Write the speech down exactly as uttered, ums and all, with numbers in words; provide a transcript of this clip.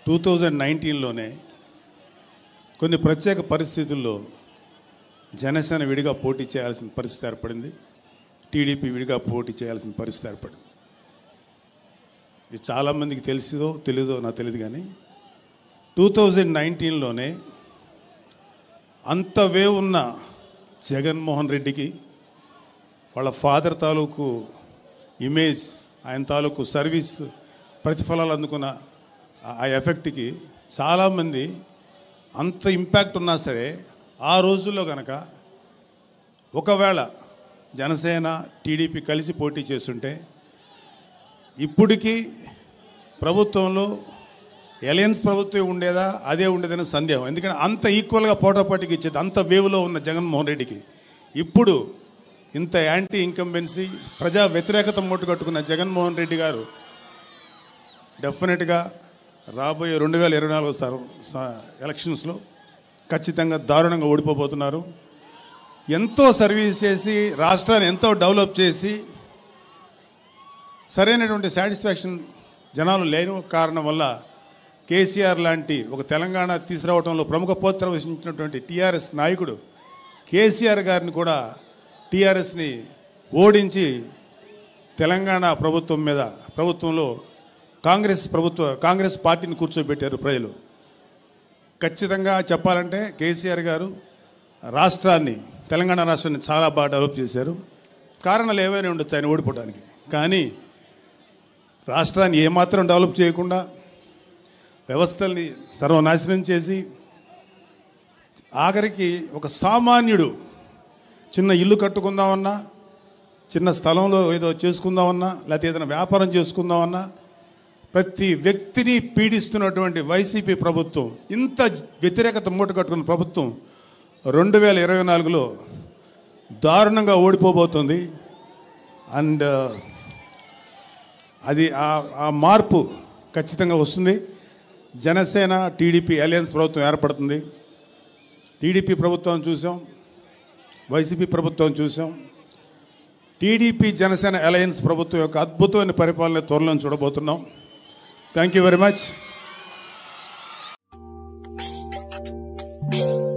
Two thousand నైన్టీన్లోనే కొన్ని ప్రత్యేక పరిస్థితుల్లో జనసేన విడిగా పోటీ చేయాల్సిన పరిస్థితి ఏర్పడింది. టీడీపీ విడిగా పోటీ చేయాల్సిన పరిస్థితి ఏర్పడింది. ఇది చాలామందికి తెలిసిదో తెలీదో నాకు తెలియదు, కానీ టూ థౌజండ్ నైన్టీన్లోనే అంత వేవ్ ఉన్న జగన్మోహన్ రెడ్డికి వాళ్ళ ఫాదర్ తాలూకు ఇమేజ్, ఆయన తాలూకు సర్వీస్ ప్రతిఫలాలు అందుకున్న ఆ ఎఫెక్ట్కి చాలామంది అంత ఇంపాక్ట్ ఉన్నా సరే ఆ రోజుల్లో కనుక ఒకవేళ జనసేన టీడీపీ కలిసి పోటీ చేస్తుంటే ఇప్పటికీ ప్రభుత్వంలో ఎలయన్స్ ప్రభుత్వం ఉండేదా అదే ఉండేదని సందేహం. ఎందుకంటే అంత ఈక్వల్గా పోటాపోటీకి ఇచ్చేది అంత వేవ్లో ఉన్న జగన్మోహన్ రెడ్డికి ఇప్పుడు ఇంత యాంటీ ఇంకంబెన్సీ ప్రజా వ్యతిరేకత మూట కట్టుకున్న జగన్మోహన్ రెడ్డి గారు డెఫినెట్గా రాబోయే రెండు వేల ఇరవై నాలుగు ఎలక్షన్స్లో ఖచ్చితంగా దారుణంగా ఓడిపోబోతున్నారు. ఎంతో సర్వీస్ చేసి రాష్ట్రాన్ని ఎంతో డెవలప్ చేసి సరైనటువంటి సాటిస్ఫాక్షన్ జనాలు లేని కారణం వల్ల కేసీఆర్ లాంటి ఒక తెలంగాణ తీసుకురావడంలో ప్రముఖ పాత్ర వహించినటువంటి టీఆర్ఎస్ నాయకుడు కేసీఆర్ గారిని కూడా టీఆర్ఎస్ని ఓడించి తెలంగాణ ప్రభుత్వం మీద ప్రభుత్వంలో కాంగ్రెస్ ప్రభుత్వ కాంగ్రెస్ పార్టీని కూర్చోబెట్టారు ప్రజలు. ఖచ్చితంగా చెప్పాలంటే కేసీఆర్ గారు రాష్ట్రాన్ని తెలంగాణ రాష్ట్రాన్ని చాలా బాగా డెవలప్ చేశారు. కారణాలు ఏవైనా ఉండొచ్చు ఆయన ఓడిపోవడానికి, కానీ రాష్ట్రాన్ని ఏమాత్రం డెవలప్ చేయకుండా వ్యవస్థల్ని సర్వనాశనం చేసి ఆఖరికి ఒక సామాన్యుడు చిన్న ఇల్లు కట్టుకుందామన్నా, చిన్న స్థలంలో ఏదో చేసుకుందామన్నా, లేకపోతే ఏదైనా వ్యాపారం చేసుకుందామన్నా ప్రతి వ్యక్తిని పీడిస్తున్నటువంటి వైసీపీ ప్రభుత్వం, ఇంత వ్యతిరేకత మూట కట్టుకున్న ప్రభుత్వం రెండు వేల ఇరవై నాలుగులో దారుణంగా ఓడిపోబోతుంది. అండ్ అది ఆ మార్పు ఖచ్చితంగా వస్తుంది. జనసేన టీడీపీ అలయన్స్ ప్రభుత్వం ఏర్పడుతుంది. టీడీపీ ప్రభుత్వం చూసాం, వైసీపీ ప్రభుత్వం చూసాం. టీడీపీ జనసేన అలయన్స్ ప్రభుత్వం యొక్క అద్భుతమైన పరిపాలన త్వరలో చూడబోతున్నాం. Thank you very much.